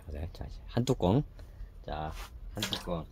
자, 한 뚜껑. 자, 한 뚜껑.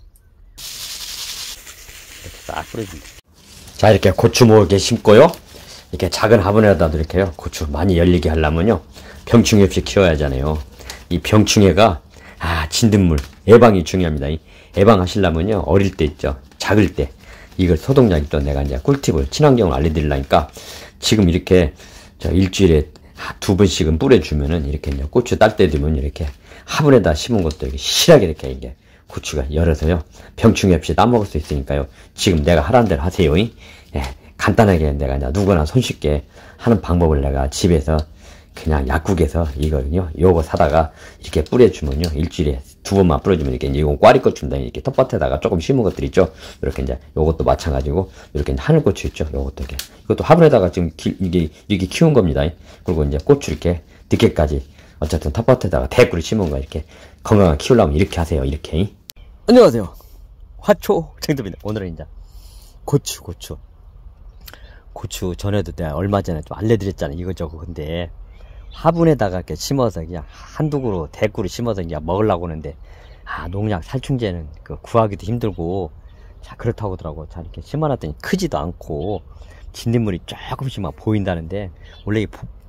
이렇게 싹 뿌려줍니다. 자, 이렇게 고추 모으게 심고요. 이렇게 작은 화분에다도 이렇게요. 고추 많이 열리게 하려면요. 병충해 없이 키워야 하잖아요. 이 병충해가, 진딧물, 예방이 중요합니다. 예방하시려면요. 어릴 때 있죠. 작을 때. 이걸 소독약이 또 내가 이제 꿀팁을, 친환경을 알려드리려니까 지금 이렇게 일주일에 2번씩은 뿌려주면은 이렇게 이제 고추 딸 때 되면 이렇게 화분에다 심은 것도 이렇게 실하게 이렇게 이게 고추가 열어서요. 병충해 없이 따먹을 수 있으니까요. 지금 내가 하라는 대로 하세요. 예, 간단하게 내가 이제 누구나 손쉽게 하는 방법을 내가 집에서 그냥 약국에서 이거요. 요거 사다가 이렇게 뿌려주면요. 일주일에 2번만 뿌려주면 이렇게 이제 이건 꽈리고추입니다. 이렇게 텃밭에다가 조금 심은 것들 있죠. 이렇게 이제 요것도 마찬가지고 이렇게 이제 하늘고추 있죠. 요것도 이렇게 이것도 화분에다가 지금 이게 이렇게 키운 겁니다. 그리고 이제 고추 이렇게 늦게까지 어쨌든 텃밭에다가 대꾸를 심은 거 이렇게 건강하게 키우려면 이렇게 하세요. 이렇게. 안녕하세요. 화초 정도입니다. 오늘은 이제 고추 전에도 내가 얼마 전에 좀 알려드렸잖아요. 이거저거. 근데 화분에다가 이렇게 심어서 그냥 한두 그루 대꾸를 심어서 그냥 먹으려고 하는데 농약 살충제는 구하기도 힘들고 자 그렇다고 하더라고. 자 이렇게 심어놨더니 크지도 않고 진딧물이 조금씩 막 보인다는데 원래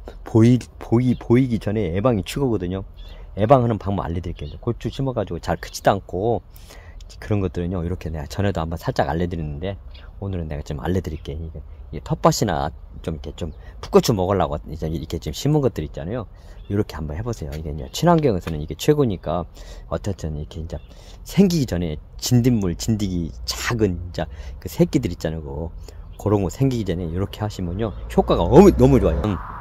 보이기 전에 예방이 최고거든요. 예방하는 방법 알려드릴게요. 고추 심어가지고 잘 크지도 않고 그런 것들은요 이렇게 내가 전에도 한번 살짝 알려드렸는데 오늘은 내가 좀 알려드릴게. 이게 텃밭이나 좀 이렇게 좀 풋고추 먹으려고 이제 이렇게 좀 심은 것들 있잖아요. 이렇게 한번 해보세요. 이게 이제 친환경에서는 이게 최고니까 어쨌든 이렇게 이제 생기기 전에 진딧기 작은 이제 그 새끼들 있잖아요. 그런 거 생기기 전에 이렇게 하시면요 효과가 너무 좋아요.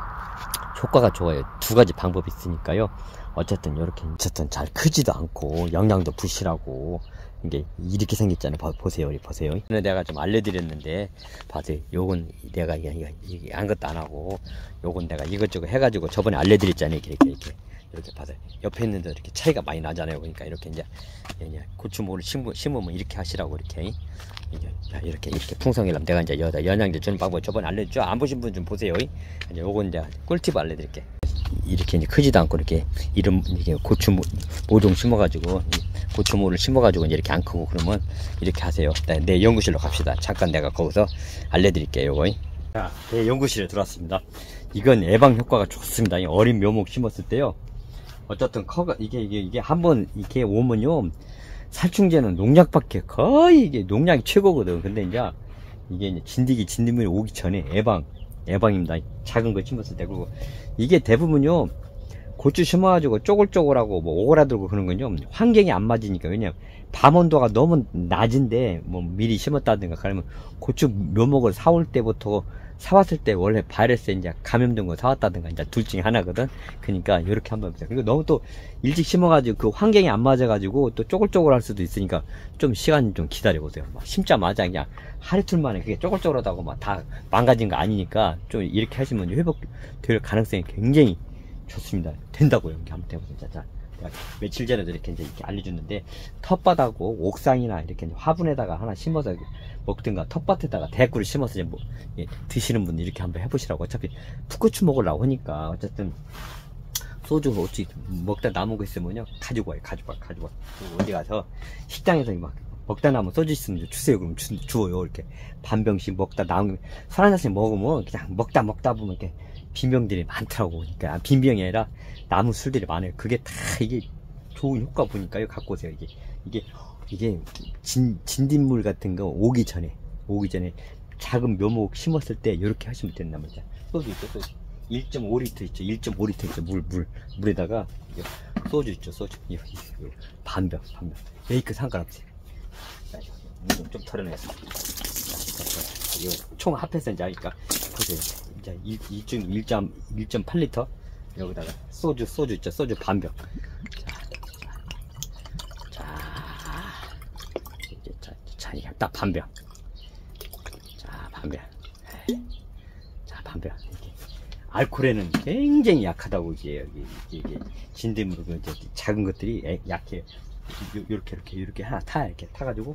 효과가 좋아요. 두 가지 방법이 있으니까요. 어쨌든 이렇게 잘 크지도 않고 영양도 부실하고 이게 이렇게 생겼잖아요. 보세요. 내가 좀 알려드렸는데 봐세요. 요건 내가 이게 아무것도 안 하고 요건 내가 이것저것 해가지고 저번에 알려드렸잖아요. 이렇게 봐세요. 옆에 있는데 이렇게 차이가 많이 나잖아요. 그러니까 이렇게 이제 고추모를 심으면 이렇게 하시라고 이렇게 풍성이라면 내가 이제 영양제 주는 방법 저번에 알려줬죠. 안 보신 분 좀 보세요. 이제 요건 이제 꿀팁 알려드릴게. 이렇게 이제 크지도 않고 이렇게 이게 고추모 좀 심어가지고 고추모를 심어가지고 이제 이렇게 안 크고 그러면 이렇게 하세요. 내 연구실로 갑시다. 잠깐 내가 거기서 알려드릴게요. 요거. 자, 내 연구실에 들어왔습니다. 이건 예방 효과가 좋습니다. 어린 묘목 심었을 때요. 어쨌든 이게 한번 이렇게 오면요. 살충제는 농약밖에 거의 이게 농약이 최고거든. 근데 이게 진딧물이 오기 전에 예방입니다. 작은 거 심었을 때. 그리고 이게 대부분요 고추 심어가지고 쪼글쪼글하고 뭐 오그라들고 그런 건요 환경이 안 맞으니까. 왜냐면 밤 온도가 너무 낮은데 뭐 미리 심었다든가 그러면 고추 묘목을 사올 때부터 사왔을 때 원래 바이러스에 이제 감염된 거 사왔다든가 이제 둘 중에 하나거든. 그러니까 이렇게 한번 해보세요. 그리고 너무 또 일찍 심어가지고 그 환경이 안 맞아가지고 또 쪼글쪼글 할 수도 있으니까 좀 시간 좀 기다려보세요. 막 심자마자 그냥 하루 이틀 만에 그게 쪼글쪼글하다고 막 다 망가진 거 아니니까 좀 이렇게 하시면 회복될 가능성이 굉장히 좋습니다. 된다고요. 이렇게 한번 해보세요. 자, 며칠 전에도 이렇게 알려줬는데 텃밭하고 옥상이나 이렇게 화분에다가 하나 심어서 먹든가 텃밭에다가 대꾸를 심어서 드시는 분들 이렇게 한번 해보시라고. 어차피 풋고추 먹으려고 하니까 어쨌든 소주 어찌 먹다 남은 거 있으면요 가지고 와요. 어디 가서 식당에서 막 먹다 남은 소주 있으면 주세요. 그럼 주워요. 이렇게 반병씩 먹다 남은 술 한 잔씩 먹으면 그냥 먹다 보면 이렇게 빈병들이 많더라고. 그러니까 빈병이 아니라 남은 술들이 많아요. 그게 다 이게 좋은 효과 보니까요. 갖고 오세요. 이게 진딧물 같은 거 오기 전에 작은 묘목 심었을 때 이렇게 하시면 된단 말이죠. 소주 있죠. 1.5리터 있죠. 1.5리터 있죠. 물에다가 소주 있죠. 소주 반병 메이크 상관없어요. 물 좀 털어내겠습니다. 총 합해서 이제 하니까 보세요. 이제 1.8리터 여기다가 소주 있죠. 소주 반병. 자, 이게 딱 반병. 자, 반병. 이렇게. 알코올에는 굉장히 약하다고 이게 진딧물 작은 것들이 약해요. 이렇게 하나 이렇게 타가지고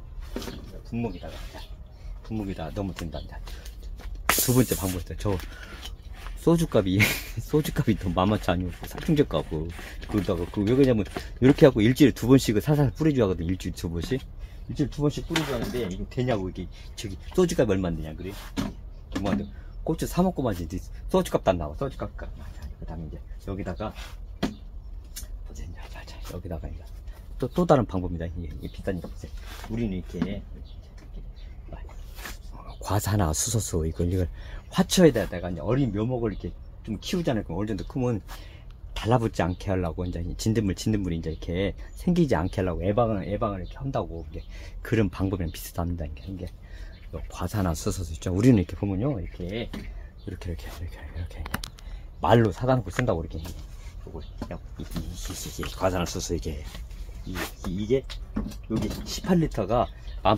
분무기다가 넣으면 된답니다. 두 번째 방법이죠. 저 소주값이 소주값이 더 만만치 않고 살충제 값고 그러다가 왜 그러냐면 이렇게 하고 일주일에 2번씩 살살 뿌려줘야 하거든. 일주일에 2번씩 일주일에 2번씩 뿌려줘야 하는데 이거 되냐고. 이게 저기 소주값이 얼마인데 냐 그래. 뭐한데 고추 사 먹고 마지 소주값도 안 나와. 소주값. 그 다음에 이제 여기다가 자, 여기다가 이제 또 다른 방법입니다. 이게 비싸니까 보세요. 우리는 이렇게 과사나 수소수 이걸 화초에다가 이제 어린 묘목을 이렇게 좀 키우잖아요. 그럼 어느 정도 크면 달라붙지 않게 하려고 이제 진딧물이 이제 이렇게 생기지 않게 하려고 예방을 이렇게 한다고. 그런 방법이랑 비슷합니다. 이게 과사나 수소수 있죠. 우리는 이렇게 보면요, 이렇게 말로 사다 놓고 쓴다고. 이렇게 요거 과사나 수소수 이게 여기 18리터가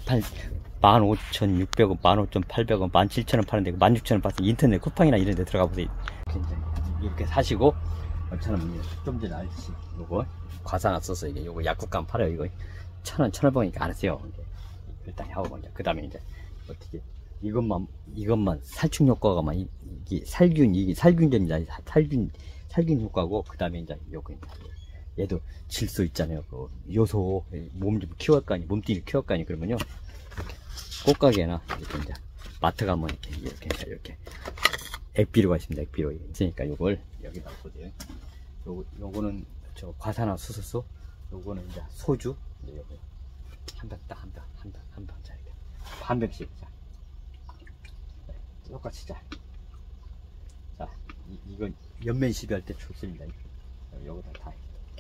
15,600원, 15,800원, 17,000원 파는데 16,000원 파서 인터넷 쿠팡이나 이런 데 들어가 보세요. 이렇게 사시고, 저는 좀 전에 알듯이 요거 과사나 써서 이게 요거 약국감 팔아요. 이거 1,000원, 1,500원이니까 안 하세요. 일단 하고 그 다음에 이제 어떻게 이것만 살충 효과가만 이게 살균전이다. 살균 효과고, 그 다음에 이제 요거 얘도 질소 있잖아요. 그 요소 몸 좀 키워할 거 아니, 몸뚱이를 키워할 거 아니. 그러면요, 꽃가게나 이렇게 이제 마트 가면 이렇게 액비료가 있습니다. 액비료 있으니까 요걸 여기다 보세요. 요거는 저 과사나 수소수, 요거는 이제 소주, 요거 한 병 자, 이렇게 반 병씩. 자, 똑같이. 자, 이건 연면 시비할 때 좋습니다. 요거다 다.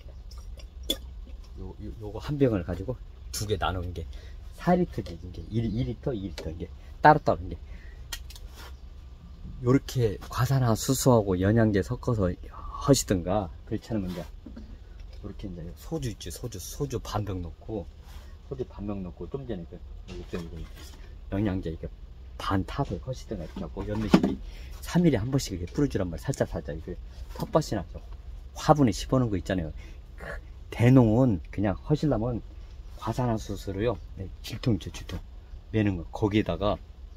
요거 한 병을 가지고 2개 나누는 게 4리터지. 이게 2리터 이게 따로따로 이게 요렇게 과사나 수소하고 영양제 섞어서 하시든가, 그렇지 않으면 이제 요렇게 이제 소주 있지. 소주 반병 넣고 좀 전에 영양제 이렇게 반 타서 하시든가 이렇게 하고, 연매실이 3일에 한 번씩 이렇게 뿌려주란 말이야. 살짝 이렇게 텃밭이나 화분에 씹어놓은 거 있잖아요. 대농은 그냥 하시려면 과사나 수소로요, 질통 매는 거, 거기에다가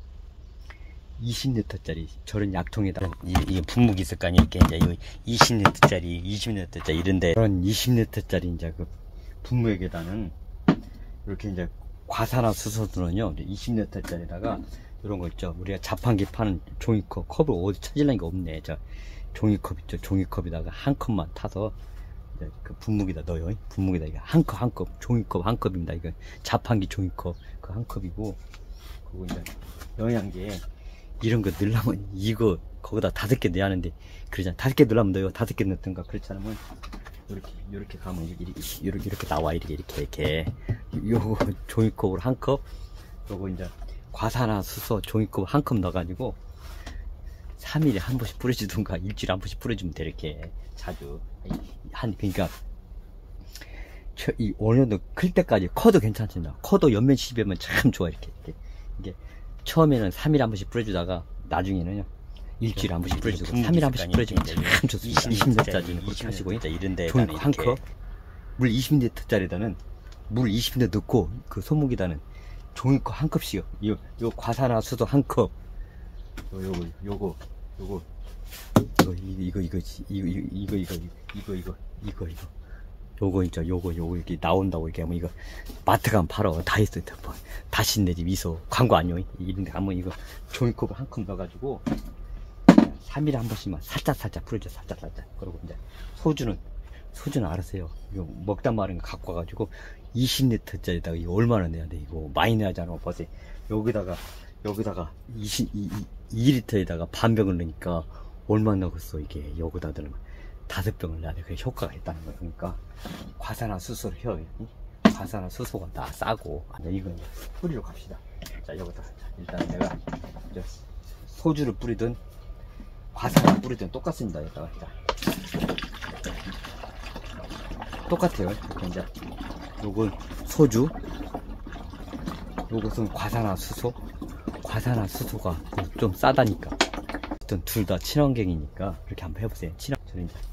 20리터짜리 저런 약통에다가 이게 분무기 있을 거 아니에요. 이렇게 이제 20리터짜리 20리터짜리 이런데, 그런 20리터짜리 이제 그 분무액에다는 이렇게 이제 과사나 수소들은요 20리터짜리다가 이런 거 있죠. 우리가 자판기 파는 종이컵, 컵을 어디 찾으려는 게 없네. 저 종이컵 있죠. 종이컵에다가 한 컵만 타서 그 분무기다 넣어요. 분무기다. 이거 한 컵 종이컵 한 컵입니다. 이거 자판기 종이컵 그 한 컵이고, 그리고 이제 영양제 이런 거 넣으려면 이거 거기다 5개 넣어야 하는데, 그러잖아. 5개 넣으려면 넣어요. 5개 넣든가. 그렇지 않으면 이렇게 가면 이렇게 나와. 이렇게 요거 종이컵으로 한 컵, 요거 이제 과사나 수소 종이컵 한 컵 넣어가지고 3일에 한 번씩 뿌려주든가 일주일에 한 번씩 뿌려주면 돼. 이렇게 자주 그러니까 이 어느 정도 클 때까지 커도 괜찮습니다. 커도 연면 시비하면 참 좋아. 이게 처음에는 3일에 한 번씩 뿌려주다가 나중에는요 일주일에 한 번씩 뿌려주고 3일에 한 번씩 뿌려주면 참 좋습니다. 20리터짜리는 그렇게 하시고, 종이컵 한 컵, 물 20리터짜리다는 물 20리터 넣고, 그 소목이다는 종이컵 한 컵씩요. 요 과사나 수소 한 컵, 요거 이렇게 나온다고. 이렇게 하면 이거 마트 가면 팔어. 다 있어. 다시 내 집 미소 광고 아니요. 이런데 가면 이거 종이컵을 한 컵 넣어가지고 3일에 한 번씩만 살짝 뿌려줘. 살짝. 그리고 이제 소주는 알았어요. 이거 먹다 마른 거 갖고 와가지고 20리터짜리다가 이거 얼마나 내야 돼? 이거 많이 내야잖아. 보세요. 여기다가 2리터에다가 반 병을 넣으니까 얼마나 넣었어. 이게 여기다 넣으면 5병을 넣어야 돼. 그 효과가 있다는 거예요. 그러니까 과사나 수소를 해요. 과사나 수소가 다 싸고. 이건 뿌리러 갑시다. 자, 여기다. 일단 내가 소주를 뿌리든 과사나 뿌리든 똑같습니다. 여기다가 똑같아요. 이제 요건 소주, 요것은 과사나 수소. 과사나 수소가 좀 싸다니까. 일단 둘 다 친환경이니까 그렇게 한번 해보세요. 저는 이제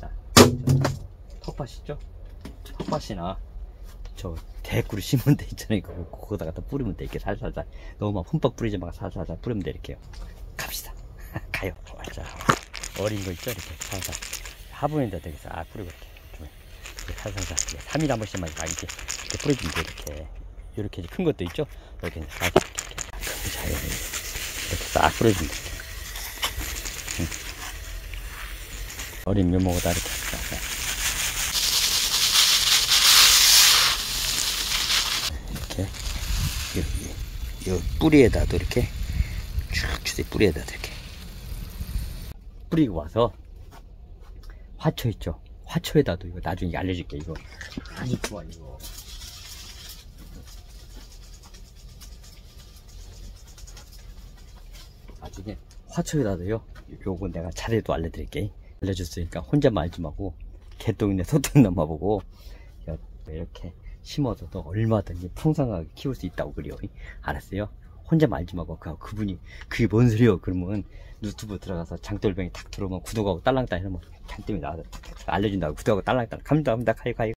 텃밭 있죠? 텃밭이나 저 대구를 심은 데 있잖아요. 그거다가 다 뿌리면 돼. 이렇게 살살살. 너무 막 흠뻑 뿌리지 마. 살살살 뿌리면 돼. 이렇게요. 갑시다. 가요. 자. 어린 거 있죠? 이렇게 살살 화분에다 되게 싹 뿌리고 이렇게 살살살 3일에 한 번씩만 이렇게 뿌려주면 돼. 이렇게 큰 것도 있죠? 이렇게 싹 이렇게 잘 이렇게 싹 뿌려주면 돼. 어린 묘목에다 이렇게 싹 이렇게 요 뿌리에다도 이렇게 쭉 주세요. 뿌리에다도 이렇게 뿌리고 와서 화초 있죠? 화초에다도 이거 나중에 알려줄게. 이거 아주 좋아. 이거 나중에 화초에다도요. 요거 내가 차례도 알려드릴게. 알려줬으니까 혼자만 알지 말고 개똥이네 소똥 넘어보고 이렇게 심어줘도 얼마든지 풍성하게 키울 수 있다고 그래요. 알았어요? 혼자만 알지 말고 그분이 그게 뭔 소리요? 그러면 유튜브 들어가서 장돌뱅이 탁 들어오면 구독하고 딸랑딸랑 하면 장땜이 나와서 알려준다고 구독하고 딸랑딸랑 감사합니다. 가요.